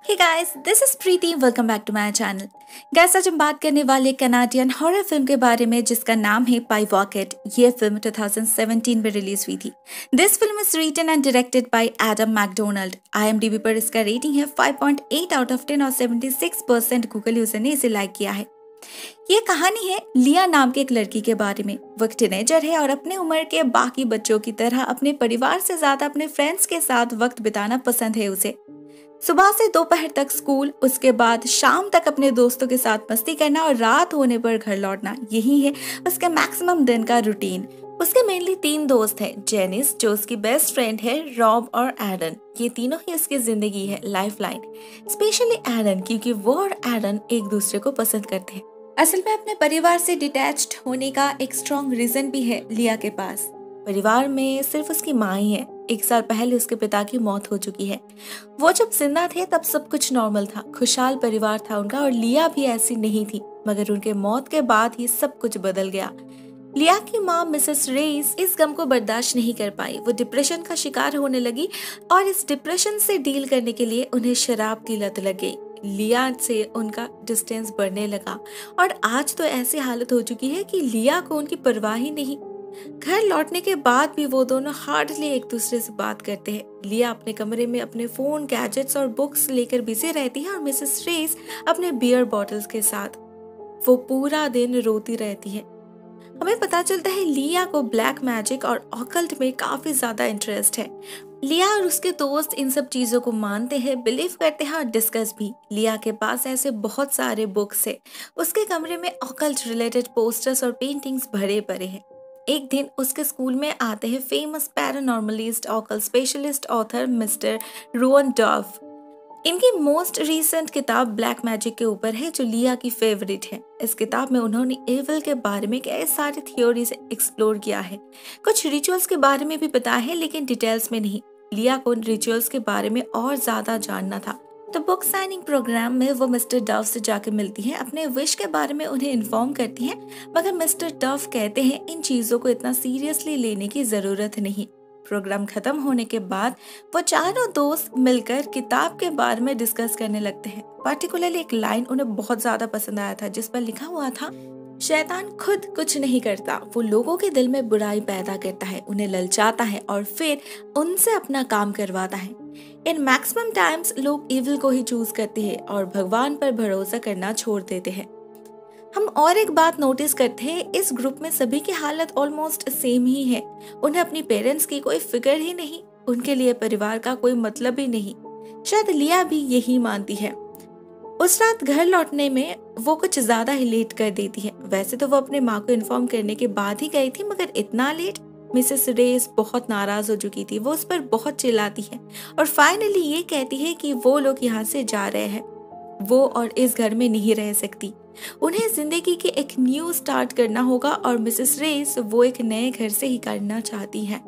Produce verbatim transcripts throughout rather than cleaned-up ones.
Hey guys, this is Preeti. Welcome back to my channel. Guys, आज हम बात करने वाले कनाडियन हॉरर फिल्म के बारे में जिसका नाम है पाइवॉकेट। ये फिल्म दो हज़ार सत्रह में रिलीज हुई थी। This film is written and directed by Adam McDonald. IMDb पर इसका रेटिंग है five point eight out of ten और छिहत्तर परसेंट गूगल यूजर ने इसे लाइक किया है। ये कहानी है लिया नाम के एक लड़की के बारे में। वो एक टीनेजर है और अपने उम्र के बाकी बच्चों की तरह अपने परिवार से ज्यादा अपने फ्रेंड्स के साथ वक्त बिताना पसंद है उसे। सुबह से दोपहर तक स्कूल, उसके बाद शाम तक अपने दोस्तों के साथ मस्ती करना और रात होने पर घर लौटना, यही है उसके मैक्सिमम दिन का रूटीन। उसके मेनली तीन दोस्त हैं, जेनिस जो उसकी बेस्ट फ्रेंड है, रॉब और एडन। ये तीनों ही उसकी जिंदगी है, लाइफ लाइन। स्पेशली एडन, क्योंकि वो और एडन एक दूसरे को पसंद करते हैं। असल में अपने परिवार से डिटैच्ड होने का एक स्ट्रॉन्ग रीजन भी है लिया के पास। परिवार में सिर्फ उसकी माँ ही है। एक साल पहले उसके पिता की मौत हो चुकी है। वो जब जिंदा थे तब सब कुछ नॉर्मल था, खुशहाल परिवार था उनका, और लिया भी ऐसी नहीं थी। मगर उनके मौत के बाद ही सब कुछ बदल गया। लिया की माँ मिसेस रेस इस गम को बर्दाश्त नहीं कर पाई। वो डिप्रेशन का शिकार होने लगी और इस डिप्रेशन से डील करने के लिए उन्हें शराब की लत लग गई। लिया से उनका डिस्टेंस बढ़ने लगा और आज तो ऐसी हालत हो चुकी है कि लिया को उनकी परवाह ही नहीं। घर लौटने के बाद भी वो दोनों हार्डली एक दूसरे से बात करते हैं। लिया अपने कमरे में अपने फोन, गैजेट्स और बुक्स लेकर बिजी रहती है और मिसेस रेस अपने बियर बॉटल्स के साथ। वो पूरा दिन रोती रहती है। हमें पता चलता है लिया को ब्लैक मैजिक और ऑकल्ट में काफी ज्यादा इंटरेस्ट है। लिया और उसके दोस्त इन सब चीजों को मानते हैं, बिलीव करते हैं और डिस्कस भी। लिया के पास ऐसे बहुत सारे बुक्स है। उसके कमरे में ऑकल्ट रिलेटेड पोस्टर्स और पेंटिंग्स भरे पड़े हैं। एक दिन उसके स्कूल में आते हैं famous paranormalist, occult specialist author mister Rowan Dove. इनकी मोस्ट रीसेंट किताब ब्लैक मैजिक के ऊपर है, जो लिया की फेवरेट है। इस किताब में उन्होंने एविल के बारे में कई सारी थ्योरीज एक्सप्लोर किया है। कुछ रिचुअल्स के बारे में भी बताया है, लेकिन डिटेल्स में नहीं। लिया को रिचुअल्स के बारे में और ज्यादा जानना था, तो बुक साइनिंग प्रोग्राम में वो मिस्टर डफ से जाके मिलती हैं, अपने विश के बारे में उन्हें इन्फॉर्म करती हैं। मगर मिस्टर डफ कहते हैं इन चीजों को इतना सीरियसली लेने की जरूरत नहीं। प्रोग्राम खत्म होने के बाद वो चारों दोस्त मिलकर किताब के बारे में डिस्कस करने लगते हैं। पर्टिकुलरली एक लाइन उन्हें बहुत ज्यादा पसंद आया था, जिस पर लिखा हुआ था, शैतान खुद कुछ नहीं करता, वो लोगों के दिल में बुराई पैदा करता है, उन्हें ललचाता है और फिर उनसे अपना काम करवाता है। इन मैक्सिमम टाइम्स लोग इविल को ही चूज करते हैं और भगवान पर भरोसा करना छोड़ देते हैं। हम और एक बात नोटिस करते हैं, इस ग्रुप में सभी की हालत ऑलमोस्ट सेम ही है। उन्हें अपनी पेरेंट्स की कोई फिक्र ही नहीं, उनके लिए परिवार का कोई मतलब ही नहीं। शायद लिया भी यही मानती है। उस रात घर लौटने में वो कुछ ज्यादा ही लेट कर देती है। वैसे तो वो अपने माँ को इन्फॉर्म करने के बाद ही गई थी, मगर इतना लेट। मिसेस रेस बहुत नाराज हो चुकी थी। वो उस पर बहुत चिल्लाती है और फाइनली ये कहती है कि वो लोग यहाँ से जा रहे हैं। वो और इस घर में नहीं रह सकती। उन्हें जिंदगी के एक न्यू स्टार्ट करना होगा और मिसेस रेस वो एक नए घर से ही करना चाहती है।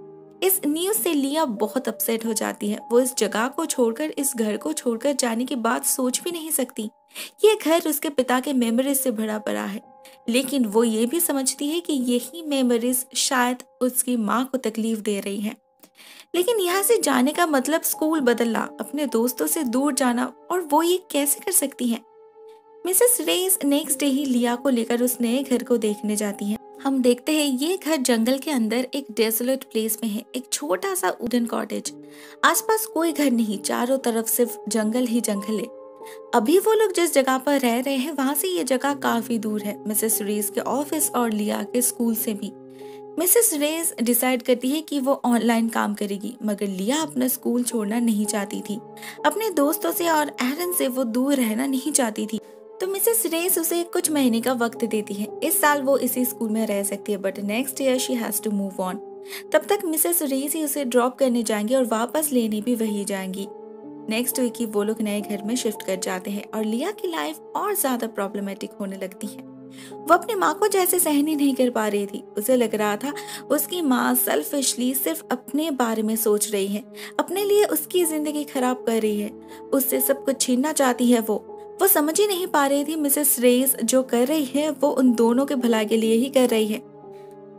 इस न्यूज से लिया बहुत अपसेट हो जाती है। वो इस जगह को छोड़कर, इस घर को छोड़कर जाने की बात सोच भी नहीं सकती। ये घर उसके पिता के मेमोरीज से भरा पड़ा है, लेकिन वो ये भी समझती है कि यही मेमोरीज शायद उसकी माँ को तकलीफ दे रही हैं। लेकिन यहाँ से जाने का मतलब स्कूल बदलना, अपने दोस्तों से दूर जाना, और वो ये कैसे कर सकती हैं? मिसेस रेस नेक्स्ट डे ही लिया को लेकर उस नए घर को देखने जाती हैं। हम देखते हैं ये घर जंगल के अंदर एक डेसोलेट प्लेस में है, एक छोटा सा वुडन कॉटेज। आसपास कोई घर नहीं, चारों तरफ सिर्फ जंगल ही जंगल है। अभी वो लोग जिस जगह पर रह रहे हैं वहां से ये जगह काफी दूर है, मिसेस रेस के ऑफिस और लिया के स्कूल से भी। मिसेस रेस डिसाइड करती है कि वो ऑनलाइन काम करेगी, मगर लिया अपना स्कूल छोड़ना नहीं चाहती थी। अपने दोस्तों से और एरन से वो दूर रहना नहीं चाहती थी, तो मिसेस रेस उसे कुछ महीने का वक्त देती है। इस साल वो इसी स्कूल में रह सकती है, but next year she has to move on. तब तक मिसेस रेस ही उसे ड्रॉप करने जाएंगी और वापस लेने भी वही जाएंगी। नेक्स्ट वीक ही वो लोग नए घर में शिफ्ट कर जाते हैं और लिया की लाइफ और ज्यादा प्रॉब्लमेटिक होने लगती है। वो अपनी माँ को जैसे सहन ही नहीं कर पा रही थी। उसे लग रहा था उसकी माँ सेल्फिशली सिर्फ अपने बारे में सोच रही है, अपने लिए उसकी जिंदगी खराब कर रही है, उससे सब कुछ छीनना चाहती है। वो वो समझ ही नहीं पा रही थी मिसेस रेस जो कर रही है वो उन दोनों के भलाई के लिए ही कर रही है।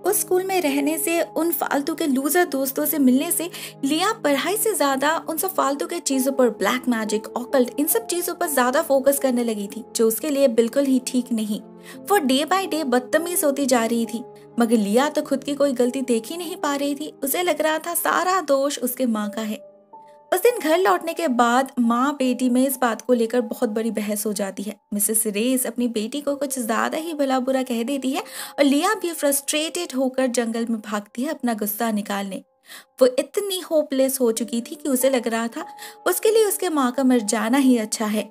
उस स्कूल में रहने से, उन फालतू के लूजर दोस्तों से मिलने से लिया पढ़ाई से ज्यादा उन सब फालतू के चीजों पर, ब्लैक मैजिक, ऑकल्ट, इन सब चीजों पर ज्यादा फोकस करने लगी थी, जो उसके लिए बिल्कुल ही ठीक नहीं। वो डे बाय डे बदतमीज होती जा रही थी, मगर लिया तो खुद की कोई गलती देख ही नहीं पा रही थी। उसे लग रहा था सारा दोष उसके माँ का है। उस दिन घर लौटने के बाद माँ बेटी में इस बात को लेकर बहुत बड़ी बहस हो जाती है। मिसेस रेस अपनी बेटी को कुछ ज्यादा ही भला बुरा कह देती है और लिया भी फ्रस्ट्रेटेड होकर जंगल में भागती है अपना गुस्सा निकालने। वो इतनी होपलेस हो चुकी थी कि उसे लग रहा था उसके लिए उसके माँ का मर जाना ही अच्छा है।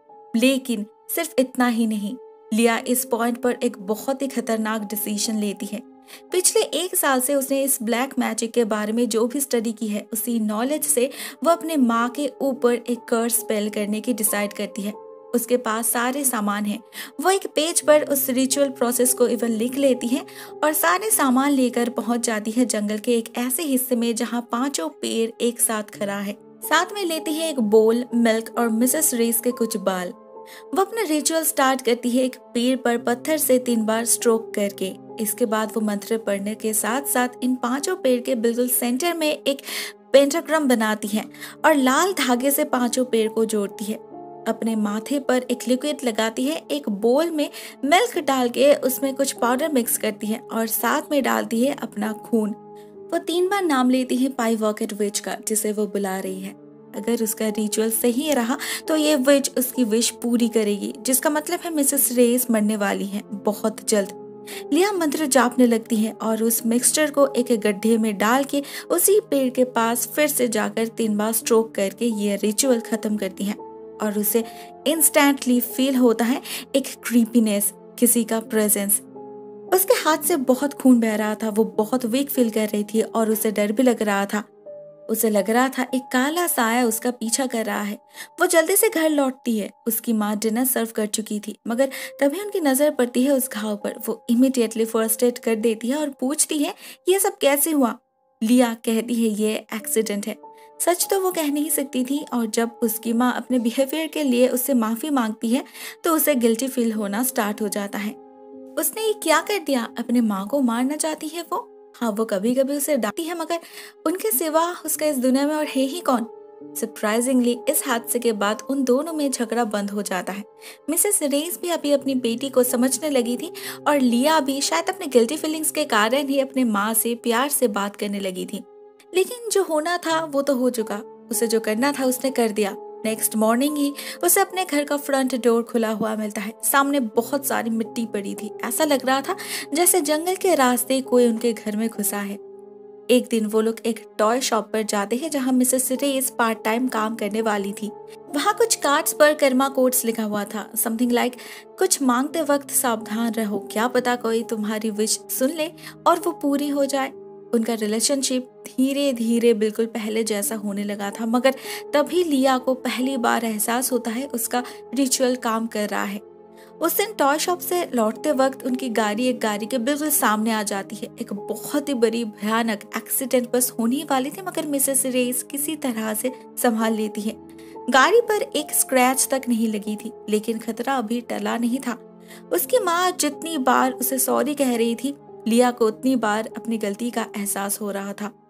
लेकिन सिर्फ इतना ही नहीं, लिया इस पॉइंट पर एक बहुत ही खतरनाक डिसीजन लेती है। पिछले एक साल से उसने इस ब्लैक मैजिक के बारे में जो भी स्टडी की है, उसी नॉलेज से वो अपने माँ के ऊपर एक कर्स स्पेल करने की डिसाइड करती है। उसके पास सारे सामान हैं। वो एक पेज पर उस रिचुअल प्रोसेस को इवन लिख लेती है और सारे सामान लेकर पहुंच जाती है जंगल के एक ऐसे हिस्से में जहां पांचों पेड़ एक साथ खड़ा है। साथ में लेती है एक बोल, मिल्क और मिसेस रेस के कुछ बाल। वो अपना रिचुअल स्टार्ट करती है एक पेड़ पर पत्थर से तीन बार स्ट्रोक करके। इसके बाद वो मंत्र पढ़ने के साथ साथ इन पांचों पेड़ के बिल्कुल सेंटर में एक पेंटाग्राम बनाती है और लाल धागे से पांचों पेड़ को जोड़ती है। अपने माथे पर एक लिक्विड लगाती है, एक बोल में मिल्क डाल के उसमें कुछ पाउडर मिक्स करती है और साथ में डालती है अपना खून। वो तीन बार नाम लेती है पाईवॉकेट विच का, जिसे वो बुला रही है। अगर उसका रिचुअल सही रहा तो ये विच उसकी विश पूरी करेगी, जिसका मतलब है मिसेस रेस मरने वाली है बहुत जल्द। लिया मंत्र जापने लगती है और उस मिक्सचर को एक गड्ढे में डाल के उसी पेड़ के पास फिर से जाकर तीन बार स्ट्रोक करके ये रिचुअल खत्म करती है और उसे इंस्टेंटली फील होता है एक क्रीपीनेस, किसी का प्रेजेंस। उसके हाथ से बहुत खून बह रहा था, वो बहुत वीक फील कर रही थी और उसे डर भी लग रहा था। उसे लग रहा था एक काला साया उसका पीछा कर रहा है। वो जल्दी से घर लौटती है। उसकी माँ डिनर सर्व कर चुकी थी, मगर तभी उनकी नजर पड़ती है उस घाव पर। वो इमीडिएटली फर्स्ट एड कर देती है और पूछती है ये सब कैसे हुआ। लिया कहती है ये एक्सीडेंट है। सच तो वो कह नहीं सकती थी और जब उसकी माँ अपने बिहेवियर के लिए उससे माफी मांगती है तो उसे गिल्टी फील होना स्टार्ट हो जाता है। उसने ये क्या कर दिया? अपने माँ को मारना चाहती है वो। हाँ, वो कभी कभी उसे डांटती है, मगर उनके सिवा उसका इस दुनिया में और है ही कौन। सरप्राइजिंगली इस हादसे के बाद उन दोनों में झगड़ा बंद हो जाता है। मिसेस रेस भी अभी अपनी बेटी को समझने लगी थी और लिया भी शायद अपने गिल्टी फीलिंग्स के कारण ही अपने माँ से प्यार से बात करने लगी थी। लेकिन जो होना था वो तो हो चुका। उसे जो करना था उसने कर दिया। नेक्स्ट मॉर्निंग ही उसे अपने घर का फ्रंट डोर खुला हुआ मिलता है। सामने बहुत सारी मिट्टी पड़ी थी। ऐसा लग रहा था जैसे जंगल के रास्ते कोई उनके घर में घुसा है। एक दिन वो लोग एक टॉय शॉप पर जाते हैं जहां मिसेस रेस पार्ट टाइम काम करने वाली थी। वहां कुछ कार्ड्स पर कर्मा कोट्स लिखा हुआ था, समथिंग लाइक कुछ मांगते वक्त सावधान रहो, क्या पता कोई तुम्हारी विश सुन ले और वो पूरी हो जाए। उनका रिलेशनशिप धीरे धीरे बिल्कुल पहले जैसा होने लगा था, मगर तभी लिया को पहली बार एहसास होता है उसका रिचुअल काम कर रहा है। उस दिन टॉय शॉप से लौटते वक्त उनकी गाड़ी एक गाड़ी के बिल्कुल सामने आ जाती है। एक बहुत ही बड़ी भयानक एक्सीडेंट बस होने वाली थी, मगर मिसेस रेस किसी तरह से संभाल लेती है। गाड़ी पर एक स्क्रैच तक नहीं लगी थी, लेकिन खतरा अभी टला नहीं था। उसकी माँ जितनी बार उसे सॉरी कह रही थी, लिया को उतनी बार अपनी गलती का एहसास हो रहा था।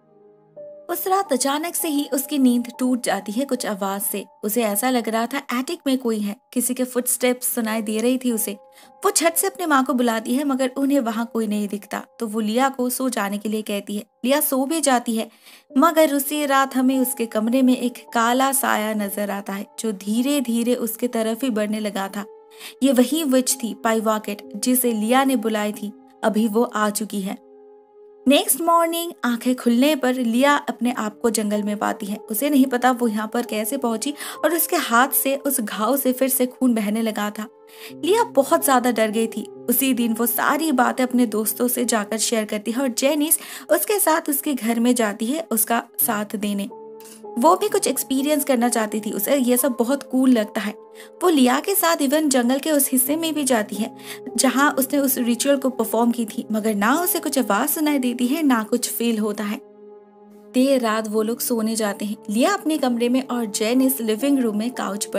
उस रात अचानक से ही उसकी नींद टूट जाती है कुछ आवाज से। उसे ऐसा लग रहा था एटिक में कोई है, किसी के फुटस्टेप्स सुनाई दे रही थी उसे। वो झट से अपने माँ को बुलाती है, मगर उन्हें वहां कोई नहीं दिखता, तो वो लिया को सो जाने के लिए कहती है। लिया सो भी जाती है, मगर उसी रात हमें उसके कमरे में एक काला साया नजर आता है जो धीरे धीरे उसके तरफ ही बढ़ने लगा था। ये वही विच थी, पाईवाकेट, जिसे लिया ने बुलाई थी। अभी वो आ चुकी है। नेक्स्ट मॉर्निंग आंखें खुलने पर लिया अपने आप को जंगल में पाती है। उसे नहीं पता वो यहाँ पर कैसे पहुंची और उसके हाथ से उस घाव से फिर से खून बहने लगा था। लिया बहुत ज्यादा डर गई थी। उसी दिन वो सारी बातें अपने दोस्तों से जाकर शेयर करती है और जेनिस उसके साथ उसके घर में जाती है उसका साथ देने। वो भी कुछ एक्सपीरियंस करना चाहती थी, उसे ये सब बहुत कूल लगता है। वो लिया के साथ इवन जंगल के उस हिस्से में भी जाती है जहां उसने उस रिचुअल को परफॉर्म की थी, मगर ना उसे कुछ आवाज सुनाई देती है ना कुछ फील होता है। देर रात वो लोग सोने जाते हैं, लिया अपने कमरे में और जेनिस लिविंग रूम में काउच पर।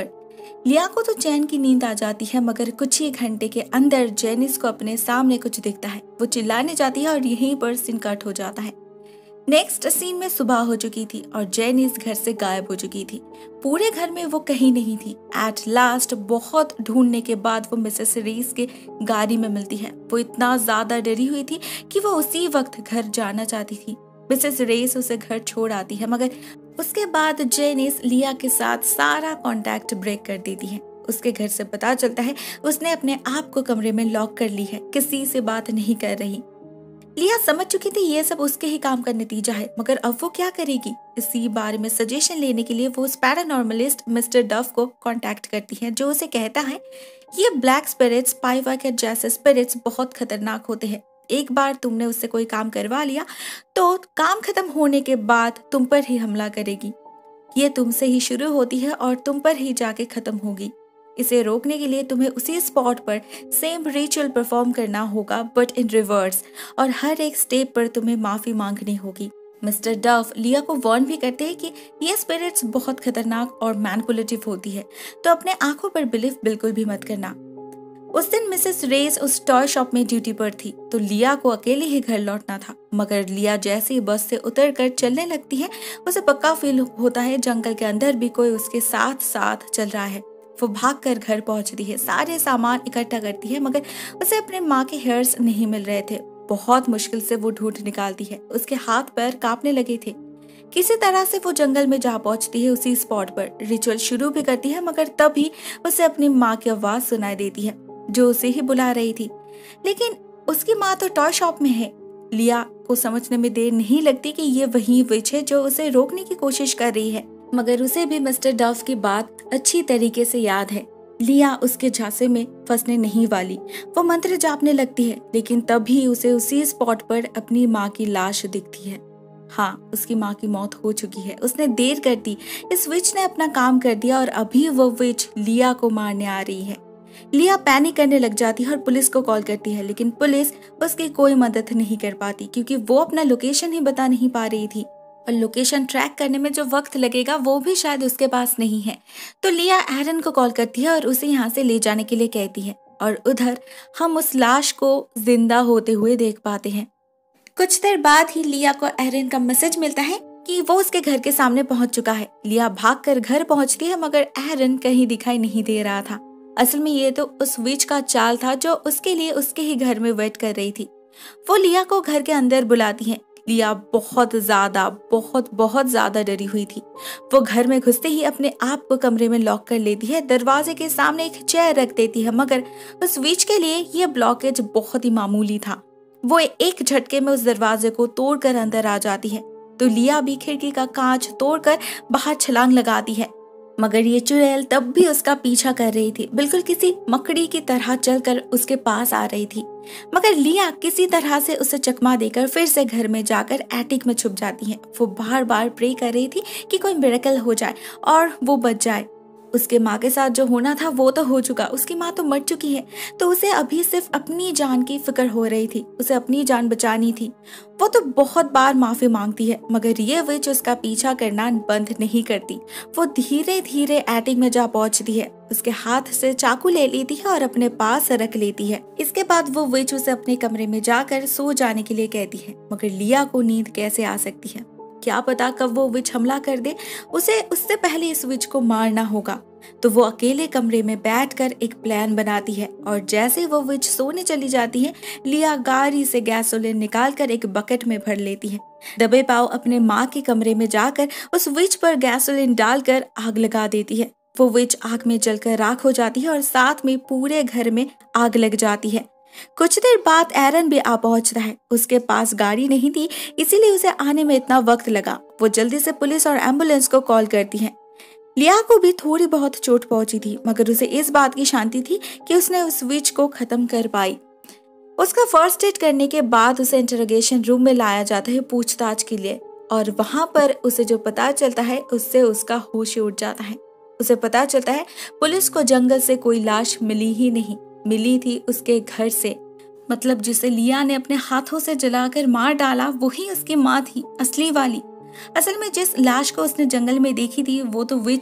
लिया को तो चैन की नींद आ जाती है, मगर कुछ ही घंटे के अंदर जेनिस को अपने सामने कुछ दिखता है। वो चिल्लाने जाती है और यहीं पर सीन कट हो जाता है। नेक्स्ट सीन में सुबह हो चुकी थी और जेनिस घर से गायब हो चुकी थी। पूरे घर में वो कहीं नहीं थी। एट लास्ट बहुत ढूंढने के बाद वो मिसेस रेस के गाड़ी में मिलती है। वो इतना ज्यादा डरी हुई थी कि वो उसी वक्त घर जाना चाहती थी। मिसेस रेस उसे घर छोड़ आती है, मगर उसके बाद जेनिस लिया के साथ सारा कांटेक्ट ब्रेक कर देती है। उसके घर से पता चलता है उसने अपने आप को कमरे में लॉक कर ली है, किसी से बात नहीं कर रही। लिया समझ चुकी थी ये सब उसके ही काम का नतीजा है, मगर अब वो क्या करेगी? इसी बारे में सजेशन लेने के लिए वो उस पैरानॉर्मलिस्ट मिस्टर डफ को कांटेक्ट करती है, जो उसे कहता है ये ब्लैक स्पिरिट्स, पाइवाकेट जैसे स्पिरिट्स बहुत खतरनाक होते हैं। एक बार तुमने उससे कोई काम करवा लिया तो काम खत्म होने के बाद तुम पर ही हमला करेगी। ये तुमसे ही शुरू होती है और तुम पर ही जाके खत्म होगी। इसे रोकने के लिए तुम्हें उसी स्पॉट पर सेम रिचुअल परफॉर्म करना होगा, बट इन रिवर्स, और हर एक स्टेप पर तुम्हें माफी मांगनी होगी। मिस्टर डफ लिया को वार्न भी करते हैं कि ये स्पिरिट्स बहुत खतरनाक और मैनिपुलेटिव होती है, तो अपने आंखों पर बिलीव बिल्कुल भी मत करना। उस दिन मिसेस रेस उस टॉय शॉप में ड्यूटी पर थी, तो लिया को अकेले ही घर लौटना था। मगर लिया जैसे ही बस से उतरकर चलने लगती है, उसे पक्का फील होता है जंगल के अंदर भी कोई उसके साथ साथ चल रहा है। वो भागकर घर पहुंचती है, सारे सामान इकट्ठा करती है, मगर उसे अपने माँ के हेयर्स नहीं मिल रहे थे। बहुत मुश्किल से वो ढूंढ निकालती है। उसके हाथ पैर कांपने लगे थे। किसी तरह से वो जंगल में जा पहुंचती है। उसी स्पॉट पर रिचुअल शुरू भी करती है, मगर तभी उसे अपनी माँ की आवाज सुनाई देती है, जो उसे ही बुला रही थी। लेकिन उसकी माँ तो टॉय शॉप में है। लिया को समझने में देर नहीं लगती कि ये वही विच है जो उसे रोकने की कोशिश कर रही है, मगर उसे भी मिस्टर डफ की बात अच्छी तरीके से याद है। लिया उसके झांसे में फंसने नहीं वाली। वो मंत्र जापने लगती है, लेकिन तभी उसे उसी स्पॉट पर अपनी माँ की लाश दिखती है। हाँ, उसकी माँ की मौत हो चुकी है। उसने देर कर दी। इस विच ने अपना काम कर दिया और अभी वो विच लिया को मारने आ रही है। लिया पैनिक करने लग जाती है और पुलिस को कॉल करती है, लेकिन पुलिस उसकी कोई मदद नहीं कर पाती, क्योंकि वो अपना लोकेशन ही बता नहीं पा रही थी और लोकेशन ट्रैक करने में जो वक्त लगेगा वो भी शायद उसके पास नहीं है। तो लिया एरन को कॉल करती है और उसे यहाँ से ले जाने के लिए कहती है, और उधर हम उस लाश को जिंदा होते हुए देख पाते हैं। कुछ देर बाद ही लिया को एरन का मैसेज मिलता है कि वो उसके घर के सामने पहुंच चुका है। लिया भागकर घर पहुंचती है, मगर एरन कहीं दिखाई नहीं दे रहा था। असल में ये तो उस विच का चाल था जो उसके लिए उसके ही घर में वेट कर रही थी। वो लिया को घर के अंदर बुलाती है। लिया बहुत ज्यादा बहुत बहुत ज्यादा डरी हुई थी। वो घर में घुसते ही अपने आप को कमरे में लॉक कर लेती है। दरवाजे के सामने एक चेयर रख देती है, मगर उस विच के लिए ये ब्लॉकेज बहुत ही मामूली था। वो एक झटके में उस दरवाजे को तोड़कर अंदर आ जाती है। तो लिया भी खिड़की का कांच तोड़कर बाहर छलांग लगाती है, मगर ये चुड़ैल तब भी उसका पीछा कर रही थी, बिल्कुल किसी मकड़ी की तरह चलकर उसके पास आ रही थी। मगर लिया किसी तरह से उसे चकमा देकर फिर से घर में जाकर एटिक में छुप जाती है। वो बार बार प्रे कर रही थी कि कोई मिरेकल हो जाए और वो बच जाए। उसके माँ के साथ जो होना था वो तो हो चुका, उसकी माँ तो मर चुकी है, तो उसे अभी सिर्फ अपनी जान की फिक्र हो रही थी। उसे अपनी जान बचानी थी। वो तो बहुत बार माफी मांगती है, मगर ये विच उसका पीछा करना बंद नहीं करती। वो धीरे धीरे एटिक में जा पहुंचती है, उसके हाथ से चाकू ले लेती है और अपने पास रख लेती है। इसके बाद वो विच उसे अपने कमरे में जाकर सो जाने के लिए कहती है, मगर लिया को नींद कैसे आ सकती है? क्या पता कब वो विच हमला कर दे। उसे उससे पहले इस विच को मारना होगा। तो वो अकेले कमरे में बैठकर एक प्लान बनाती है, और जैसे वो विच सोने चली जाती है, लिया गाड़ी से गैसोलीन निकालकर एक बकेट में भर लेती है। दबे पांव अपने माँ के कमरे में जाकर उस विच पर गैसोलीन डालकर आग लगा देती है। वो विच आग में जलकर राख हो जाती है और साथ में पूरे घर में आग लग जाती है। कुछ देर बाद एरन भी आ पहुंचता है। उसके पास गाड़ी नहीं थी, इसीलिए उसे आने में इतना वक्त लगा। वो जल्दी से पुलिस और एम्बुलेंस को कॉल करती है। लिया को भी थोड़ी बहुत चोट पहुंची थी, मगर उसे इस बात की शांति थी कि उसने उस विच को खत्म कर पाई। उसका फर्स्ट एड करने के बाद उसे इंटरोगेशन रूम में लाया जाता है पूछताछ के लिए, और वहां पर उसे जो पता चलता है उससे उसका होश उड़ जाता है। उसे पता चलता है पुलिस को जंगल से कोई लाश मिली ही नहीं, मिली थी उसके घर से। मतलब जिसे लिया ने अपने हाथों से जलाकर मार डाला वही उसकी माँ थी, असली वाली। असल में जिस लाश को उसने जंगल में देखी थी वो तो विच थी,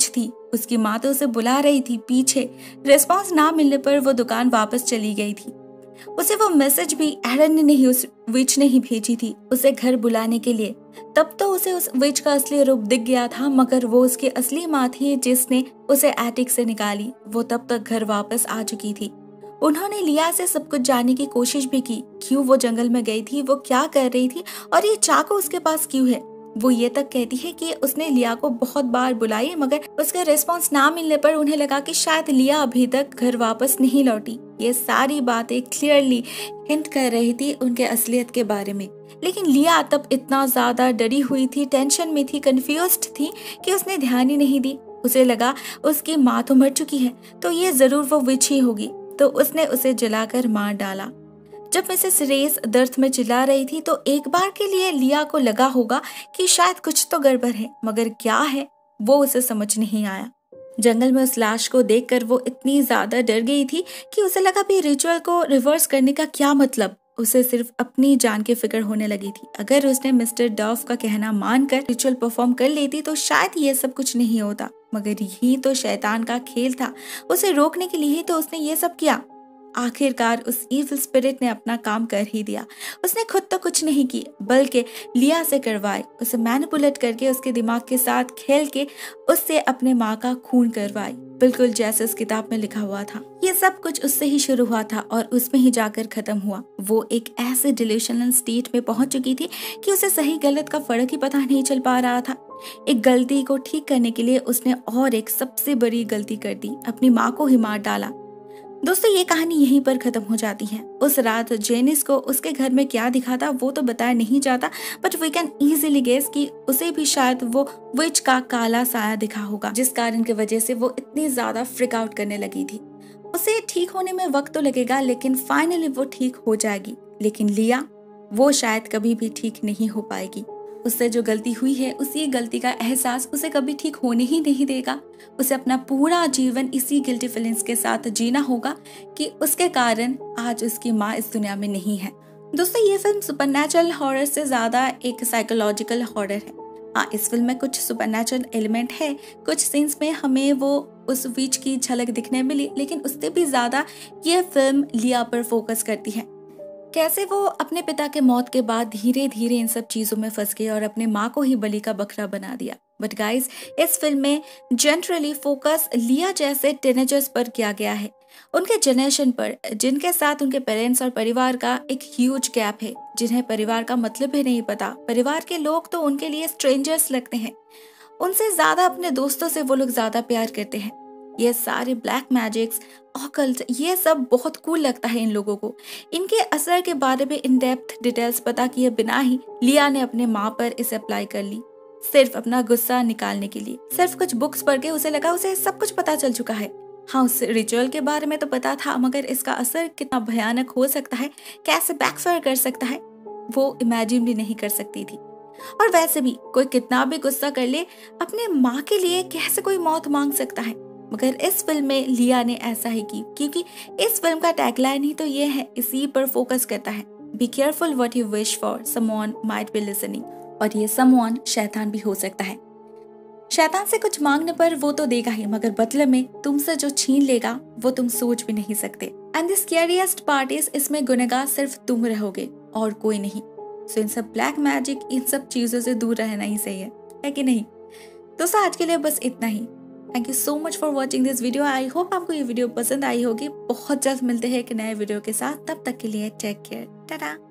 उसकी माँ तो उसे बुला रही थी पीछे। रिस्पॉन्स ना मिलने पर वो दुकान वापस चली गई थी। उसे वो मैसेज भी एरन ने नहीं, उस विच ने ही भेजी थी उसे घर बुलाने के लिए। तब तो उसे उस विच का असली रूप दिख गया था, मगर वो उसकी असली माँ थी जिसने उसे एटिक से निकाली। वो तब तक घर वापस आ चुकी थी। उन्होंने लिया से सब कुछ जानने की कोशिश भी की, क्यों वो जंगल में गई थी, वो क्या कर रही थी और ये चाकू उसके पास क्यों है। वो ये तक कहती है कि उसने लिया को बहुत बार बुलाई, मगर उसका रिस्पांस ना मिलने पर उन्हें लगा कि शायद लिया अभी तक घर वापस नहीं लौटी। ये सारी बातें क्लियरली हिंट कर रही थी उनके असलियत के बारे में। लेकिन लिया तब इतना ज्यादा डरी हुई थी, टेंशन में थी, कंफ्यूज्ड थी कि उसने ध्यान ही नहीं दी। उसे लगा उसकी माँ तो मर चुकी है, तो ये जरूर वो विच ही होगी, तो उसने उसे जलाकर मार डाला। जब मिसेस रेस दर्द में चिल्ला रही थी तो एक बार के लिए लिया को लगा होगा कि शायद कुछ तो गड़बड़ है, मगर क्या है वो उसे समझ नहीं आया। जंगल में उस लाश को देखकर वो इतनी ज्यादा डर गई थी कि उसे लगा भी रिचुअल को रिवर्स करने का क्या मतलब। उसे सिर्फ अपनी जान की फिक्र होने लगी थी। अगर उसने मिस्टर डफ का कहना मानकर रिचुअल परफॉर्म कर लेती तो शायद ये सब कुछ नहीं होता, मगर यही तो शैतान का खेल था। उसे रोकने के लिए ही तो उसने ये सब किया। आखिरकार उस इविल स्पिरिट ने अपना काम कर ही दिया। उसने खुद तो कुछ नहीं की, बल्कि लिया से करवाए, उसे मैनिपुलेट करके, उसके दिमाग के साथ खेल के उससे अपने माँ का खून करवाई, बिल्कुल जैसे उस किताब में लिखा हुआ था। ये सब कुछ उससे ही शुरू हुआ था और उसमें ही जाकर खत्म हुआ। वो एक ऐसे डिल्यूशनल स्टेट में पहुंच चुकी थी कि उसे सही गलत का फर्क ही पता नहीं चल पा रहा था। एक गलती को ठीक करने के लिए उसने और एक सबसे बड़ी गलती कर दी, अपनी माँ को ही मार डाला। दोस्तों, ये कहानी यहीं पर खत्म हो जाती है। उस रात जेनिस को उसके घर में क्या दिखा था वो तो बताया नहीं जाता, but we can easily guess कि उसे भी शायद वो विच का काला साया दिखा होगा, जिस कारण की वजह से वो इतनी ज्यादा फ्रिक आउट करने लगी थी। उसे ठीक होने में वक्त तो लगेगा, लेकिन फाइनली वो ठीक हो जाएगी। लेकिन लिया, वो शायद कभी भी ठीक नहीं हो पाएगी। उससे जो गलती हुई है, उसी गलती का एहसास उसे कभी ठीक होने ही नहीं देगा। उसे अपना पूरा जीवन इसी गिल्टी फीलिंग्स के साथ जीना होगा कि उसके कारण आज उसकी माँ इस दुनिया में नहीं है। दोस्तों, ये फिल्म सुपरनैचुरल हॉरर से ज्यादा एक साइकोलॉजिकल हॉरर है। हाँ, इस फिल्म में कुछ सुपरनैचुरल एलिमेंट है, कुछ सीन्स में हमें वो उस विच की झलक दिखने मिली, लेकिन उससे भी ज्यादा ये फिल्म लिया पर फोकस करती है। कैसे वो अपने पिता के मौत के बाद धीरे धीरे इन सब चीजों में फंस गई और अपने माँ को ही बलि का बकरा बना दिया। बट गाइस, इस फिल्म में जनरली फोकस लिया जैसे टीनेजर्स पर किया गया है, उनके जनरेशन पर, जिनके साथ उनके पेरेंट्स और परिवार का एक ह्यूज गैप है, जिन्हें परिवार का मतलब भी नहीं पता। परिवार के लोग तो उनके लिए स्ट्रेंजर्स लगते हैं। उनसे ज्यादा अपने दोस्तों से वो लोग ज्यादा प्यार करते हैं। ये सारे ब्लैक मैजिक्स, occult, ये सब बहुत कूल लगता है इन लोगों को। इनके असर के बारे में इन डेप्थ डिटेल्स पता किए बिना ही लिया ने अपने माँ पर इसे अप्लाई कर ली, सिर्फ अपना गुस्सा निकालने के लिए। सिर्फ कुछ बुक्स पढ़ के उसे लगा उसे सब कुछ पता चल चुका है। हाँ, उस रिचुअल के बारे में तो पता था, मगर इसका असर कितना भयानक हो सकता है, कैसे बैकफायर कर सकता है, वो इमेजिन भी नहीं कर सकती थी। और वैसे भी कोई कितना भी गुस्सा कर ले, अपने माँ के लिए कैसे कोई मौत मांग सकता है। मगर इस फिल्म में लिया ने ऐसा ही की, क्योंकि इस फिल्म का टैगलाइन ही तो ये है, इसी पर फोकस करता है। Be careful what you wish for, someone might be listening. और ये समवन शैतान भी हो सकता है। शैतान से कुछ मांगने पर वो तो देगा ही, मगर बदले में तुमसे जो छीन लेगा वो तुम सोच भी नहीं सकते। And the scariest part is, इसमें गुनहगार सिर्फ तुम रहोगे और कोई नहीं। सो इन सब ब्लैक मैजिक, इन सब चीजों से दूर रहना ही सही है, है कि नहीं? दोस्तों, आज के लिए बस इतना ही। Thank you so much for watching this video. I hope आपको ये वीडियो पसंद आई होगी। बहुत जल्द मिलते हैं एक नए वीडियो के साथ, तब तक के लिए टेक केयर, टाटा।